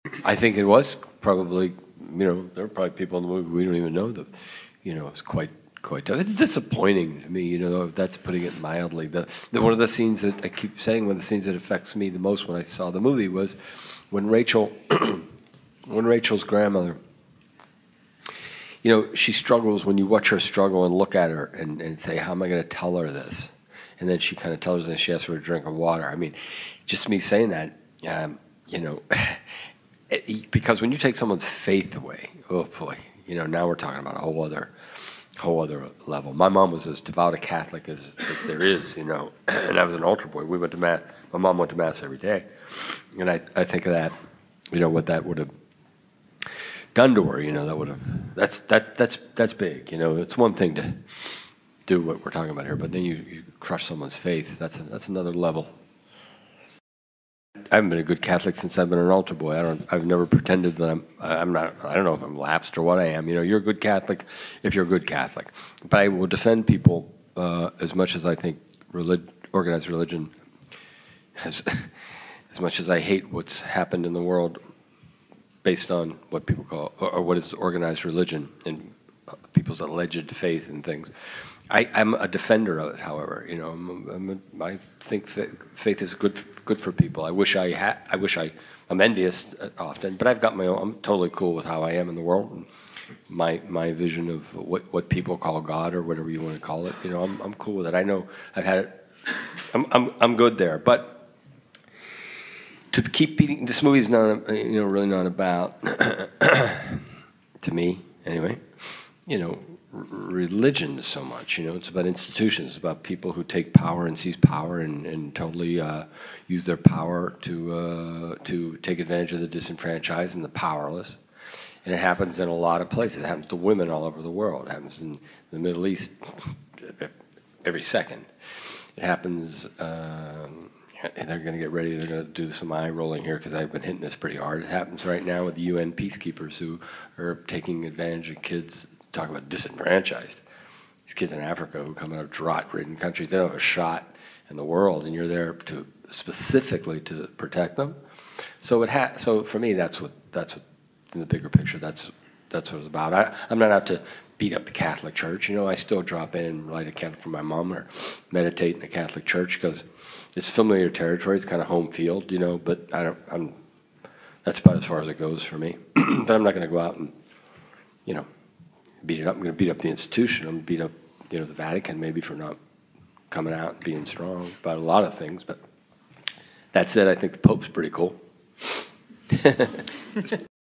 I think it was probably, there were probably people in the movie we don't even know that, it's quite tough. It's disappointing to me, that's putting it mildly. One of the scenes that I keep saying, one of the scenes that affects me the most when I saw the movie was when Rachel's grandmother, she struggles, when you watch her struggle and look at her and say, how am I going to tell her this? And then she kind of tells her that she asks for a drink of water. I mean, just me saying that, because when you take someone's faith away, oh boy, now we're talking about a whole other level. My mom was as devout a Catholic as there is, and I was an altar boy. We went to Mass. My mom went to Mass every day. And I think of that, what that would have done to her, that would have, that's big, it's one thing to do what we're talking about here, but then you crush someone's faith. That's another level. I haven't been a good Catholic since I've been an altar boy. I've never pretended that I'm not. I don't know if I'm lapsed or what I am. You're a good Catholic if you're a good Catholic. But I will defend people as much as I think organized religion has, as much as I hate what's happened in the world based on what people call, or what is organized religion and people's alleged faith in things. I'm a defender of it, however. I think faith is good for people. I'm envious often, but I've got my own. I'm totally cool with how I am in the world. And my vision of what people call God or whatever you want to call it. I'm cool with it. I know I've had it. I'm good there. But to keep beating this movie is not really not about to me anyway. Religion so much, it's about institutions, it's about people who take power and seize power and totally use their power to take advantage of the disenfranchised and the powerless. And it happens in a lot of places. It happens to women all over the world. It happens in the Middle East every second. It happens, and they're going to get ready, they're going to do some eye rolling here because I've been hitting this pretty hard. It happens right now with the UN peacekeepers who are taking advantage of kids. Talk about disenfranchised. These kids in Africa who come out of drought-ridden countries, they don't have a shot in the world, and you're there specifically to protect them. So so for me, that's what in the bigger picture, that's what it's about. I'm not out to beat up the Catholic Church. I still drop in and light a candle for my mom or meditate in a Catholic church because it's familiar territory. It's kind of home field, But that's about as far as it goes for me. But I'm not going to go out and, beat it up. I'm going to beat up the institution. I'm going to beat up, the Vatican maybe for not coming out and being strong about a lot of things. But that said, I think the Pope's pretty cool.